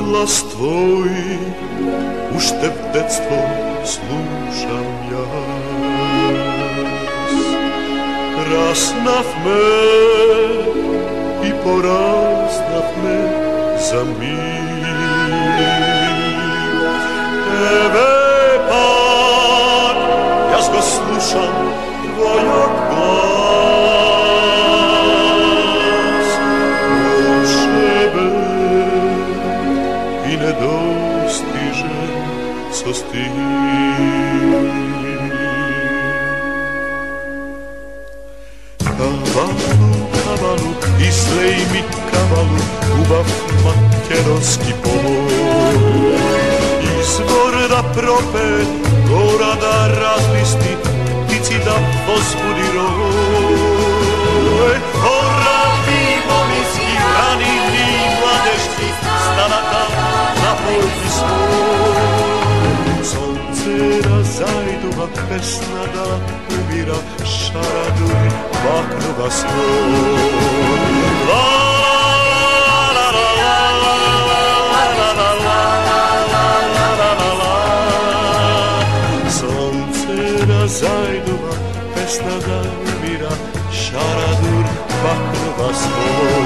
glas tvoj, už te v detstvom slušam jas. Krásna v mé i porásna v mé za mír. Tebe pak, jas go slušam tvojak glas. U sebe i nedostižem co s ti. Kavalu, izlej mi kavalu, ubav makedonski povoj. Izvor da prope, gora da razlisti, ptici da vzbudi roj. Oravi molinski, rani mi mladešci, stanaka na polji svoj. Sonce da zajduva, pesna da ubira, šaraduj, baknuva svoj. La la la la la la la la la la la. Sonce da zajduva, pesna da ubira, šaraduj, baknuva svoj.